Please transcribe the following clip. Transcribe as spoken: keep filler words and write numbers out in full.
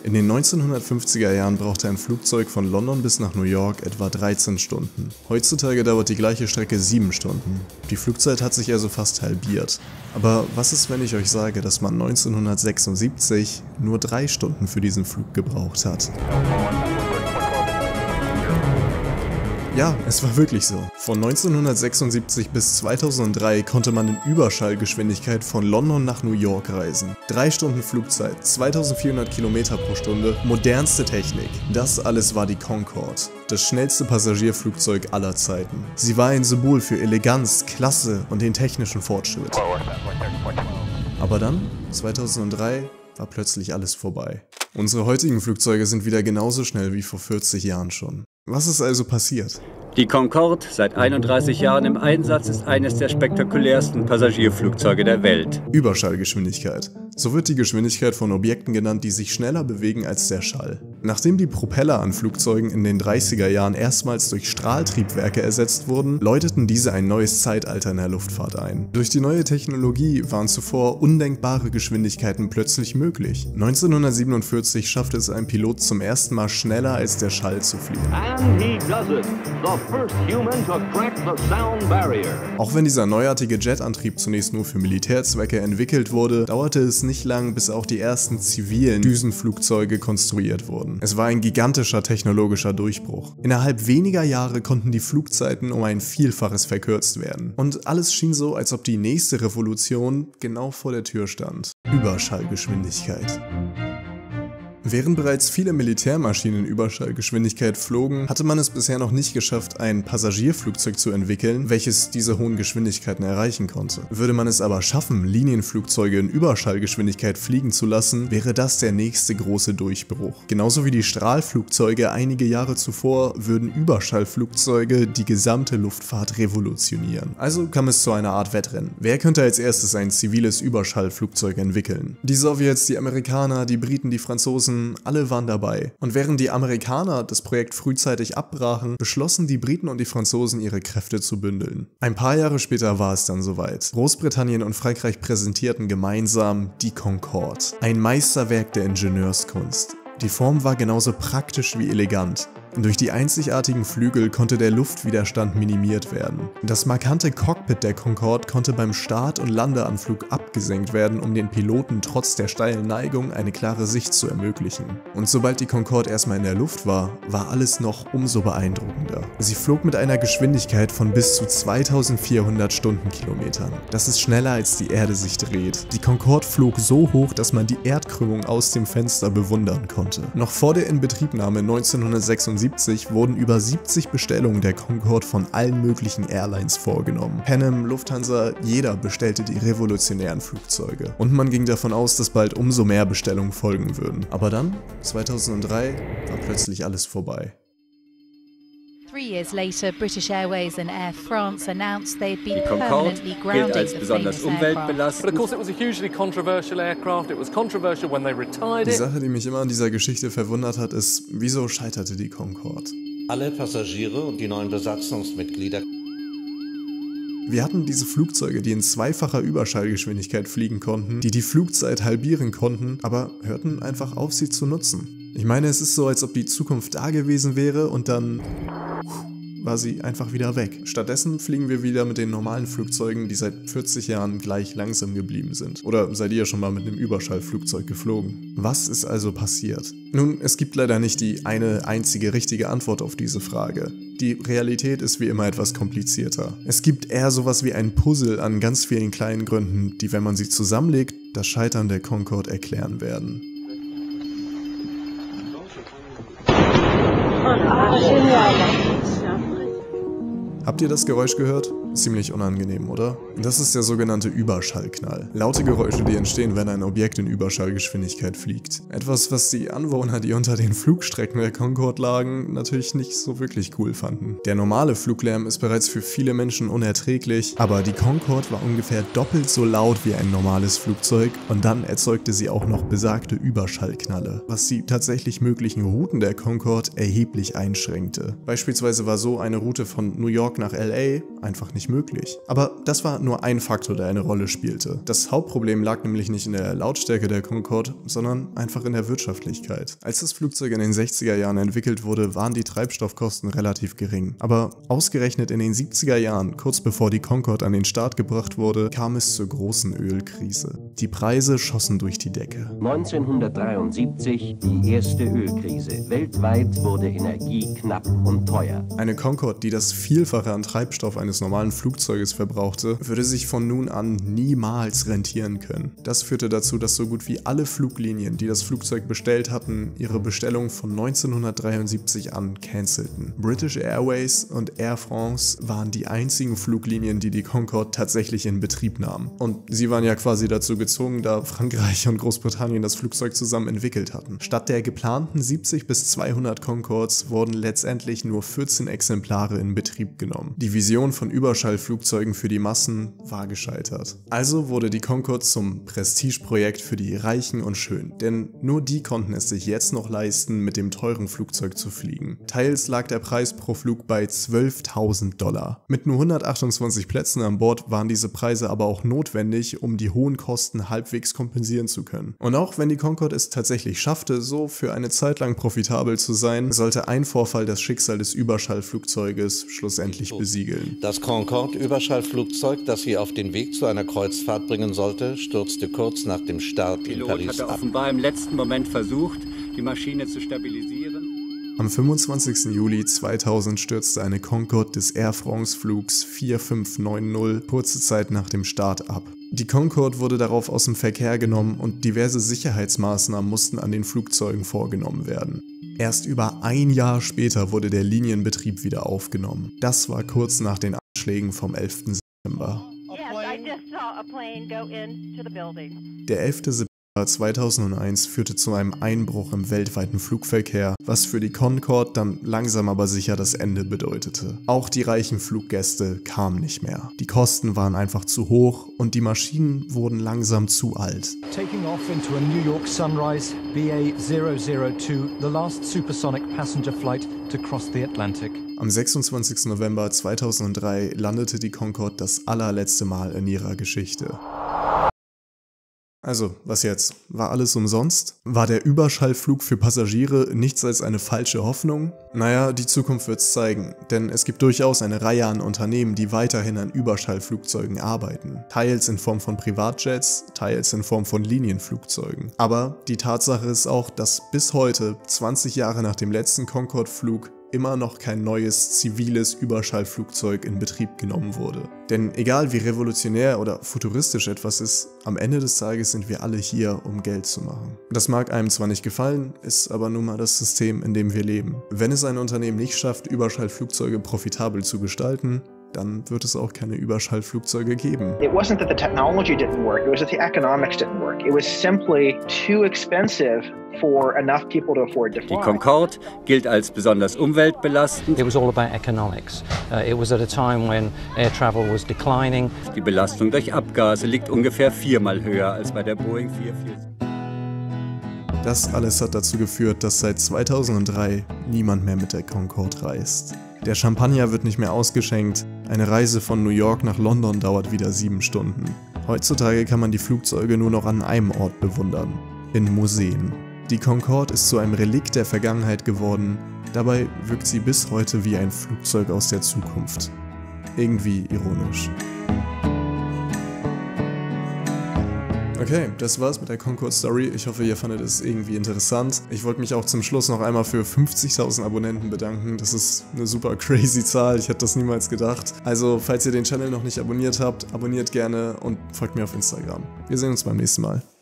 In den neunzehnhundertfünfziger Jahren brauchte ein Flugzeug von London bis nach New York etwa dreizehn Stunden. Heutzutage dauert die gleiche Strecke sieben Stunden. Die Flugzeit hat sich also fast halbiert. Aber was ist, wenn ich euch sage, dass man neunzehnhundertsechsundsiebzig nur drei Stunden für diesen Flug gebraucht hat? Ja, es war wirklich so. Von neunzehnhundertsechsundsiebzig bis zweitausenddrei konnte man in Überschallgeschwindigkeit von London nach New York reisen. Drei Stunden Flugzeit, zweitausendvierhundert Kilometer pro Stunde, modernste Technik. Das alles war die Concorde, das schnellste Passagierflugzeug aller Zeiten. Sie war ein Symbol für Eleganz, Klasse und den technischen Fortschritt. Aber dann, zweitausenddrei, war plötzlich alles vorbei. Unsere heutigen Flugzeuge sind wieder genauso schnell wie vor vierzig Jahren schon. Was ist also passiert? Die Concorde, seit einunddreißig Jahren im Einsatz, ist eines der spektakulärsten Passagierflugzeuge der Welt. Überschallgeschwindigkeit. So wird die Geschwindigkeit von Objekten genannt, die sich schneller bewegen als der Schall. Nachdem die Propeller an Flugzeugen in den dreißiger Jahren erstmals durch Strahltriebwerke ersetzt wurden, läuteten diese ein neues Zeitalter in der Luftfahrt ein. Durch die neue Technologie waren zuvor undenkbare Geschwindigkeiten plötzlich möglich. neunzehnhundertsiebenundvierzig schaffte es ein Pilot zum ersten Mal schneller als der Schall zu fliegen. And he does it. The first human to crack the sound barrier. Auch wenn dieser neuartige Jetantrieb zunächst nur für Militärzwecke entwickelt wurde, dauerte es nicht lang, bis auch die ersten zivilen Düsenflugzeuge konstruiert wurden. Es war ein gigantischer technologischer Durchbruch. Innerhalb weniger Jahre konnten die Flugzeiten um ein Vielfaches verkürzt werden. Und alles schien so, als ob die nächste Revolution genau vor der Tür stand. Überschallgeschwindigkeit. Während bereits viele Militärmaschinen in Überschallgeschwindigkeit flogen, hatte man es bisher noch nicht geschafft, ein Passagierflugzeug zu entwickeln, welches diese hohen Geschwindigkeiten erreichen konnte. Würde man es aber schaffen, Linienflugzeuge in Überschallgeschwindigkeit fliegen zu lassen, wäre das der nächste große Durchbruch. Genauso wie die Strahlflugzeuge einige Jahre zuvor würden Überschallflugzeuge die gesamte Luftfahrt revolutionieren. Also kam es zu einer Art Wettrennen. Wer könnte als erstes ein ziviles Überschallflugzeug entwickeln? Die Sowjets, die Amerikaner, die Briten, die Franzosen, alle waren dabei. Und während die Amerikaner das Projekt frühzeitig abbrachen, beschlossen die Briten und die Franzosen, ihre Kräfte zu bündeln. Ein paar Jahre später war es dann soweit. Großbritannien und Frankreich präsentierten gemeinsam die Concorde, ein Meisterwerk der Ingenieurskunst. Die Form war genauso praktisch wie elegant. Durch die einzigartigen Flügel konnte der Luftwiderstand minimiert werden. Das markante Cockpit der Concorde konnte beim Start- und Landeanflug abgesenkt werden, um den Piloten trotz der steilen Neigung eine klare Sicht zu ermöglichen. Und sobald die Concorde erstmal in der Luft war, war alles noch umso beeindruckender. Sie flog mit einer Geschwindigkeit von bis zu zweitausendvierhundert Stundenkilometern. Das ist schneller als die Erde sich dreht. Die Concorde flog so hoch, dass man die Erdkrümmung aus dem Fenster bewundern konnte. Noch vor der Inbetriebnahme neunzehnhundertsechsundsiebzig wurden über siebzig Bestellungen der Concorde von allen möglichen Airlines vorgenommen. Pan Am, Lufthansa, jeder bestellte die revolutionären Flugzeuge. Und man ging davon aus, dass bald umso mehr Bestellungen folgen würden. Aber dann, zweitausenddrei, war plötzlich alles vorbei. Three years later, British Airways and Air France announced they had been Die Concorde permanently gilt grounding als the besonders famous aircraft. umweltbelastend. But of course it was a hugely controversial aircraft. It was controversial when they retired Die it. Sache, die mich immer an dieser Geschichte verwundert hat, ist, wieso scheiterte die Concorde? Alle Passagiere und die neuen Besatzungsmitglieder. Wir hatten diese Flugzeuge, die in zweifacher Überschallgeschwindigkeit fliegen konnten, die die Flugzeit halbieren konnten, aber hörten einfach auf, sie zu nutzen. Ich meine, es ist so, als ob die Zukunft da gewesen wäre und dann war sie einfach wieder weg. Stattdessen fliegen wir wieder mit den normalen Flugzeugen, die seit vierzig Jahren gleich langsam geblieben sind. Oder seid ihr schon mal mit einem Überschallflugzeug geflogen? Was ist also passiert? Nun, es gibt leider nicht die eine einzige richtige Antwort auf diese Frage. Die Realität ist wie immer etwas komplizierter. Es gibt eher sowas wie ein Puzzle an ganz vielen kleinen Gründen, die, wenn man sie zusammenlegt, das Scheitern der Concorde erklären werden. Habt ihr das Geräusch gehört? Ziemlich unangenehm, oder? Das ist der sogenannte Überschallknall. Laute Geräusche, die entstehen, wenn ein Objekt in Überschallgeschwindigkeit fliegt. Etwas, was die Anwohner, die unter den Flugstrecken der Concorde lagen, natürlich nicht so wirklich cool fanden. Der normale Fluglärm ist bereits für viele Menschen unerträglich, aber die Concorde war ungefähr doppelt so laut wie ein normales Flugzeug und dann erzeugte sie auch noch besagte Überschallknalle, was die tatsächlich möglichen Routen der Concorde erheblich einschränkte. Beispielsweise war so eine Route von New York York nach L A einfach nicht möglich. Aber das war nur ein Faktor, der eine Rolle spielte. Das Hauptproblem lag nämlich nicht in der Lautstärke der Concorde, sondern einfach in der Wirtschaftlichkeit. Als das Flugzeug in den sechziger Jahren entwickelt wurde, waren die Treibstoffkosten relativ gering. Aber ausgerechnet in den siebziger Jahren, kurz bevor die Concorde an den Start gebracht wurde, kam es zur großen Ölkrise. Die Preise schossen durch die Decke. neunzehnhundertdreiundsiebzig die erste Ölkrise. Weltweit wurde Energie knapp und teuer. Eine Concorde, die das Vielfache an Treibstoff eines normalen Flugzeuges verbrauchte, würde sich von nun an niemals rentieren können. Das führte dazu, dass so gut wie alle Fluglinien, die das Flugzeug bestellt hatten, ihre Bestellung von neunzehnhundertdreiundsiebzig an cancelten. British Airways und Air France waren die einzigen Fluglinien, die die Concorde tatsächlich in Betrieb nahmen. Und sie waren ja quasi dazu gezwungen, da Frankreich und Großbritannien das Flugzeug zusammen entwickelt hatten. Statt der geplanten siebzig bis zweihundert Concordes wurden letztendlich nur vierzehn Exemplare in Betrieb genommen. Die Vision von Überschallflugzeugen für die Massen war gescheitert. Also wurde die Concorde zum Prestigeprojekt für die Reichen und Schönen, denn nur die konnten es sich jetzt noch leisten, mit dem teuren Flugzeug zu fliegen. Teils lag der Preis pro Flug bei zwölftausend Dollar. Mit nur hundertachtundzwanzig Plätzen an Bord waren diese Preise aber auch notwendig, um die hohen Kosten halbwegs kompensieren zu können. Und auch wenn die Concorde es tatsächlich schaffte, so für eine Zeit lang profitabel zu sein, sollte ein Vorfall das Schicksal des Überschallflugzeuges schlussendlich besiegeln. Das Concorde-Überschallflugzeug, das sie auf den Weg zu einer Kreuzfahrt bringen sollte, stürzte kurz nach dem Start in Der Paris Pilot hatte ab. offenbar im letzten Moment versucht, die Maschine zu stabilisieren. Am fünfundzwanzigsten Juli zweitausend stürzte eine Concorde des Air France Flugs vier fünf neun null kurze Zeit nach dem Start ab. Die Concorde wurde darauf aus dem Verkehr genommen und diverse Sicherheitsmaßnahmen mussten an den Flugzeugen vorgenommen werden. Erst über ein Jahr später wurde der Linienbetrieb wieder aufgenommen. Das war kurz nach den Anschlägen vom elften September. Der elfte September zweitausendeins führte zu einem Einbruch im weltweiten Flugverkehr, was für die Concorde dann langsam aber sicher das Ende bedeutete. Auch die reichen Fluggäste kamen nicht mehr. Die Kosten waren einfach zu hoch und die Maschinen wurden langsam zu alt. Taking off into a New York Sunrise B A zero zero two, the last supersonic passenger flight to cross the Atlantic. Am sechsundzwanzigsten November zweitausenddrei landete die Concorde das allerletzte Mal in ihrer Geschichte. Also, was jetzt? War alles umsonst? War der Überschallflug für Passagiere nichts als eine falsche Hoffnung? Naja, die Zukunft wird's zeigen, denn es gibt durchaus eine Reihe an Unternehmen, die weiterhin an Überschallflugzeugen arbeiten. Teils in Form von Privatjets, teils in Form von Linienflugzeugen. Aber die Tatsache ist auch, dass bis heute, zwanzig Jahre nach dem letzten Concorde-Flug, immer noch kein neues ziviles Überschallflugzeug in Betrieb genommen wurde. Denn egal wie revolutionär oder futuristisch etwas ist, am Ende des Tages sind wir alle hier, um Geld zu machen. Das mag einem zwar nicht gefallen, ist aber nun mal das System, in dem wir leben. Wenn es ein Unternehmen nicht schafft, Überschallflugzeuge profitabel zu gestalten, dann wird es auch keine Überschallflugzeuge geben. It wasn't that the technology didn't work, it was that the economics didn't work. It was simply too expensive for enough people to afford to fly. Die Concorde gilt als besonders umweltbelastend. It was all about economics. Uh, it was at a time when air travel was declining. Die Belastung durch Abgase liegt ungefähr viermal höher als bei der Boeing vier vier sieben. Das alles hat dazu geführt, dass seit zweitausenddrei niemand mehr mit der Concorde reist. Der Champagner wird nicht mehr ausgeschenkt, eine Reise von New York nach London dauert wieder sieben Stunden. Heutzutage kann man die Flugzeuge nur noch an einem Ort bewundern, in Museen. Die Concorde ist zu einem Relikt der Vergangenheit geworden, dabei wirkt sie bis heute wie ein Flugzeug aus der Zukunft. Irgendwie ironisch. Okay, das war's mit der Concorde Story. Ich hoffe, ihr fandet es irgendwie interessant. Ich wollte mich auch zum Schluss noch einmal für fünfzigtausend Abonnenten bedanken. Das ist eine super crazy Zahl, ich hätte das niemals gedacht. Also, falls ihr den Channel noch nicht abonniert habt, abonniert gerne und folgt mir auf Instagram. Wir sehen uns beim nächsten Mal.